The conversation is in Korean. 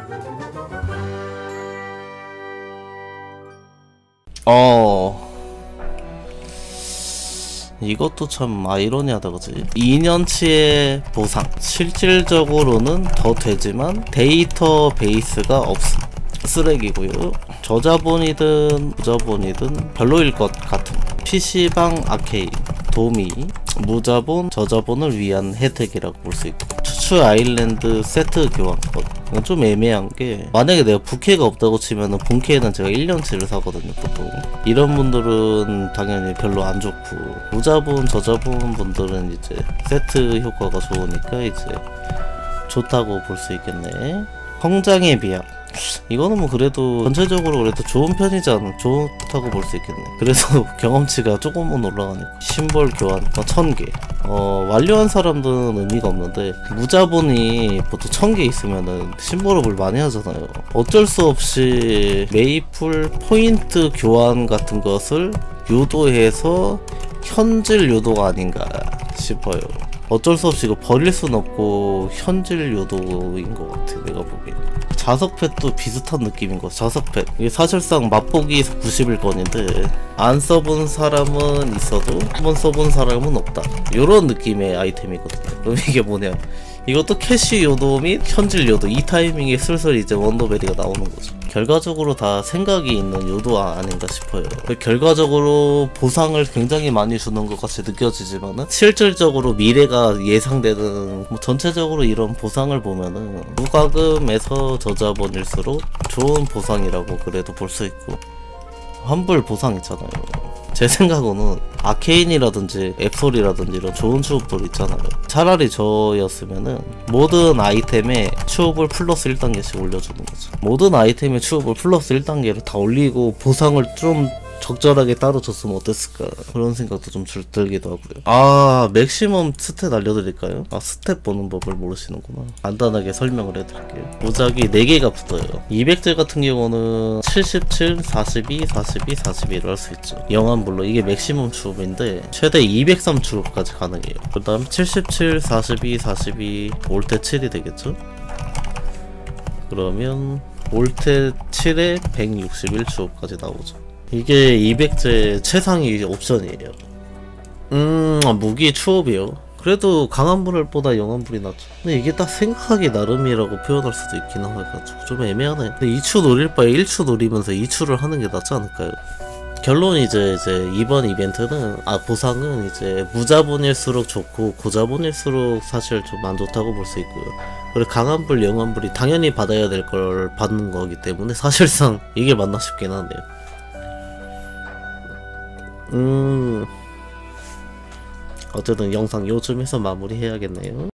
이것도 참 아이러니하다 그지? 2년치의 보상, 실질적으로는 더 되지만 데이터베이스가 없음. 쓰레기고요. 저자본이든 무자본이든 별로일 것 같은 PC방 아케이드 도미 무자본 저자본을 위한 혜택이라고 볼 수 있고, 추추 아일랜드 세트 교환권, 이건 좀 애매한게, 만약에 내가 부캐가 없다고 치면은 본캐는 제가 1년치를 사거든요 보통. 이런 분들은 당연히 별로 안 좋고, 무자본 저자본 분들은 이제 세트 효과가 좋으니까 이제 좋다고 볼 수 있겠네. 성장의 비약, 이거는 뭐 그래도 전체적으로 그래도 좋은 편이지 않나, 좋다고 볼 수 있겠네. 그래서 경험치가 조금은 올라가니까. 심벌 교환 1000개. 완료한 사람들은 의미가 없는데, 무자본이 보통 1000개 있으면은 심벌업을 많이 하잖아요. 어쩔 수 없이 메이플 포인트 교환 같은 것을 유도해서 현질 유도가 아닌가 싶어요. 어쩔 수 없이 이거 버릴 순 없고 현질 유도인 것 같아 내가 보기엔. 자석팻도 비슷한 느낌인 거. 자석팻 이게 사실상 맛보기 90일권인데 안 써본 사람은 있어도 한번 써본 사람은 없다, 요런 느낌의 아이템이거든요. 그럼 이게 뭐냐, 이것도 캐시 요도 및 현질 요도, 이 타이밍에 슬슬 이제 원더베리가 나오는 거죠. 결과적으로 다 생각이 있는 요도 아닌가 싶어요. 결과적으로 보상을 굉장히 많이 주는 것 같이 느껴지지만은 실질적으로 미래가 예상되는, 뭐 전체적으로 이런 보상을 보면은 무과금에서 저자본일수록 좋은 보상이라고 그래도 볼 수 있고, 환불 보상 있잖아요. 제 생각으로는 아케인이라든지 앱솔이라든지 이런 좋은 추업들 있잖아요. 차라리 저였으면은 모든 아이템에 추업을 플러스 1단계씩 올려주는 거죠. 모든 아이템에 추업을 플러스 1단계를 다 올리고 보상을 좀 적절하게 따로 줬으면 어땠을까, 그런 생각도 좀 들기도 하고요. 맥시멈 스탯 알려드릴까요? 스탯 보는 법을 모르시는구나. 간단하게 설명을 해드릴게요. 무작위 4개가 붙어요. 200질 같은 경우는 77, 42, 42, 41을 할 수 있죠. 영환불로 이게 맥시멈 추업인데 최대 203 추업까지 가능해요. 그 다음 77, 42, 42 올테 7이 되겠죠? 그러면 올테 7에 161 추업까지 나오죠. 이게 200제 최상위 옵션이에요. 무기 추업이요. 그래도 강한불보다 영한불이 낫죠. 근데 이게 딱 생각하기 나름이라고 표현할 수도 있긴 해가지고 좀 애매하네. 근데 2추 노릴 바에 1추 노리면서 2추를 하는 게 낫지 않을까요? 결론 이제 이번 이벤트는, 보상은 이제 무자본일수록 좋고 고자본일수록 사실 좀 안 좋다고 볼 수 있고요. 그리고 강한불, 영한불이 당연히 받아야 될 걸 받는 거기 때문에 사실상 이게 맞나 싶긴 하네요. 어쨌든 영상 요쯤에서 마무리해야겠네요.